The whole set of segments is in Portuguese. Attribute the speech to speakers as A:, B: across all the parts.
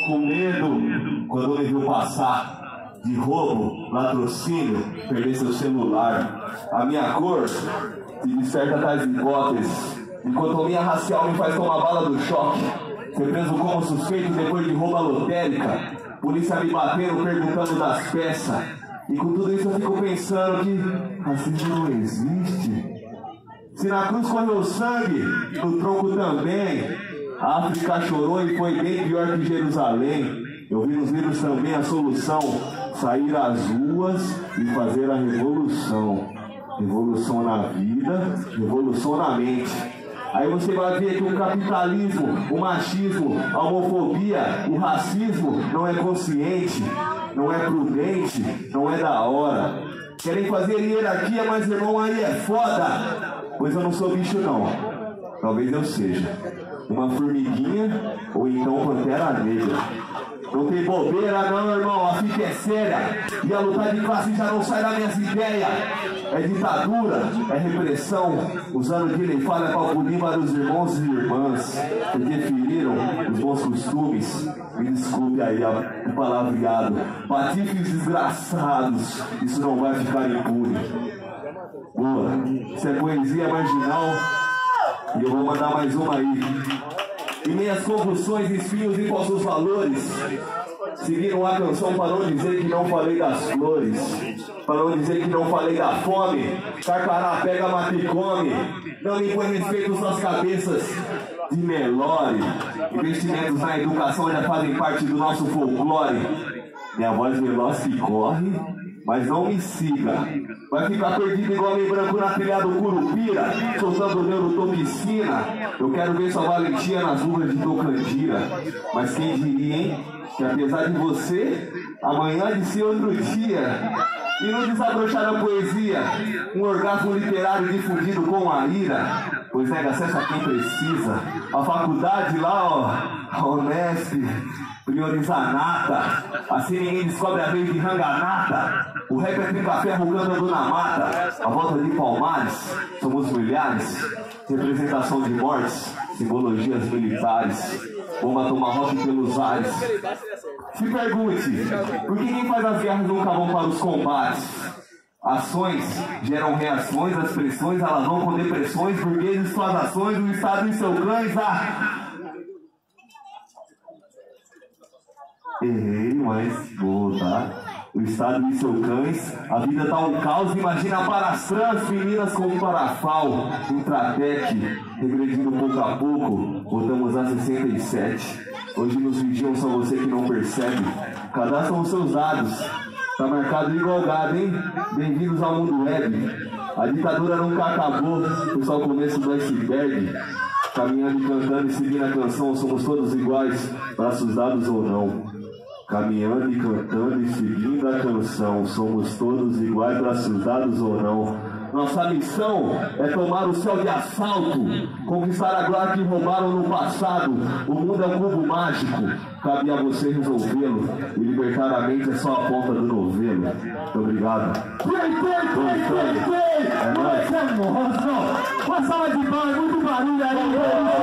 A: com medo quando ele viu passar. De roubo, latrocínio, perder seu celular. A minha cor se desperta tais hipóteses. Dicotomia racial me faz tomar bala do choque. Ser preso como suspeito depois de roubo à lotérica. Polícia me batendo, perguntando das peças. E com tudo isso eu fico pensando que racismo não existe. Se na cruz correu sangue, no tronco também. A África chorou e foi bem pior que Jerusalém. Eu vi nos livros também a solução: sair às ruas e fazer a revolução. Revolução na vida, revolução na mente. Aí você vai ver que o capitalismo, o machismo, a homofobia, o racismo não é consciente, não é prudente, não é da hora. Querem fazer hierarquia, mas irmão, aí é foda. Pois eu não sou bicho não. Talvez eu seja uma formiguinha ou então pantera negra. Não tem bobeira não, irmão, a fita é séria. E a luta de classe já não sai das minhas ideias. É ditadura, é repressão, usando de lei falha para punir vários irmãos e irmãs, porque feriram os bons costumes. Me desculpe aí o palavreado. Patifes desgraçados, isso não vai ficar impune. Boa, isso é poesia marginal. E eu vou mandar mais uma aí. Em minhas convulsões, espinhos e falsos valores, seguiram a canção para não dizer que não falei das flores, para não dizer que não falei da fome. Carcará pega, mata e come. Não impõe respeito às cabeças de Nelore. Investimentos na educação já fazem parte do nosso folclore. Minha voz veloz que corre, mas não me siga. Vai ficar perdido igual homem branco na trilha do Curupira, soltando neurotoxina. Eu quero ver sua valentia nas ruas de Tocandira. Mas quem diria, hein, que apesar de você, amanhã de ser outro dia. E não desabrochar a poesia, um orgasmo literário difundido com a ira, pois nega acesso a quem precisa. A faculdade lá, ó, a Unesp, prioriza a nata. Assim ninguém descobre a vez de ranganata. O rap é trinca-ferro cantando na mata. A volta de Palmares, somos milhares. Representação de mortes, simbologias militares. Bomba tomahawk pelos ares. Se pergunte, por que quem faz as guerras nunca vão para os combates? Ações geram reações, as pressões elas vão com depressões, burgueses suas ações, o Estado e seu cães. Errei, mas vou, tá? O Estado e seu cães, a vida tá um caos. Imagina para as trans, meninas como Parafal, Intratec, regredindo pouco a pouco, voltamos a 67. Hoje nos vigiam, só você que não percebe. Cadastram os seus dados, tá marcado igual gado, hein? Bem-vindos ao mundo web. A ditadura nunca acabou, foi só o começo do iceberg. Caminhando e cantando e seguindo a canção, somos todos iguais, braços dados ou não. Caminhando e cantando e seguindo a canção, somos todos iguais, braços dados ou não. Nossa missão é tomar o céu de assalto, conquistar a glória que roubaram no passado. O mundo é um cubo mágico, cabe a você resolvê-lo. E libertar a mente é só a ponta do novelo. Muito obrigado. É nóis. Uma sala de palmas, muito barulho aí.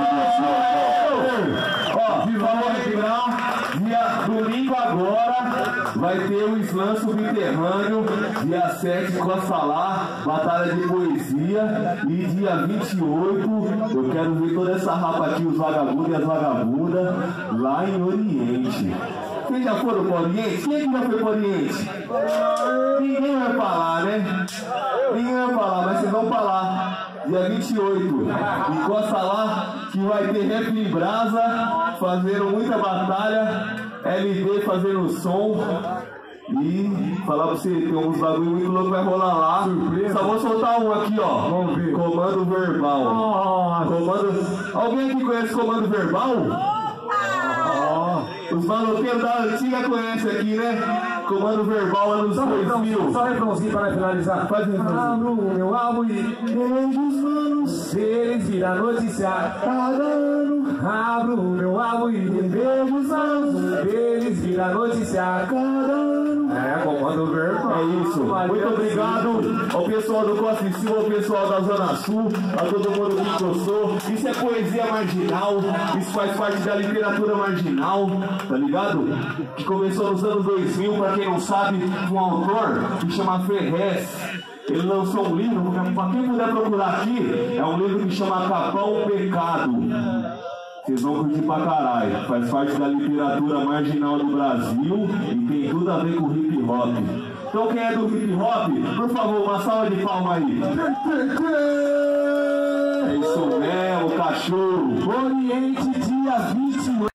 A: Ó, vamos lembrar, dia domingo agora vai ter o Slam Subterrâneo, dia 7 em Costa Lá, batalha de poesia. E dia 28 eu quero ver toda essa rapa aqui, os vagabundos e as vagabundas, lá em Oriente. Vocês já foram para o Oriente? Quem já foi para o Oriente? Ninguém vai falar, né? Ninguém vai falar, mas vocês vão falar. Dia 28, encosta lá que vai ter rap em brasa, fazendo muita batalha, LD fazendo som. E falar pra você, tem uns bagulho muito louco que vai rolar lá. Surpresa. Só vou soltar um aqui, ó. Vamos ver. Comando Verbal. Nossa. Comando... Alguém aqui conhece Comando Verbal? Os maloqueiros da antiga conhecem aqui, né? Comando Verbal anos 2000.
B: Só refrãozinho para finalizar.
A: Faz refrãozinho.
B: Abro meu álbum e beijos vamos, eles viram notícia cada ano. Abro meu álbum e beijos vamos, eles viram notícia cada ano. É, Comando Verbal.
A: É isso. Muito obrigado ao pessoal do Costa e Silva, ao pessoal da Zona Sul, a todo mundo que gostou. Isso é poesia marginal, isso faz parte da literatura marginal. tá ligado? Que começou nos anos 2000, pra quem não sabe, um autor que chama Ferrez. Ele lançou um livro, pra quem puder procurar aqui, é um livro que chama Capão Pecado. Vocês vão curtir pra caralho. Faz parte da literatura marginal do Brasil e tem tudo a ver com hip hop. Então quem é do hip hop, por favor, uma salva de palmas aí. É isso mesmo, cachorro.
B: Oriente, dia 21.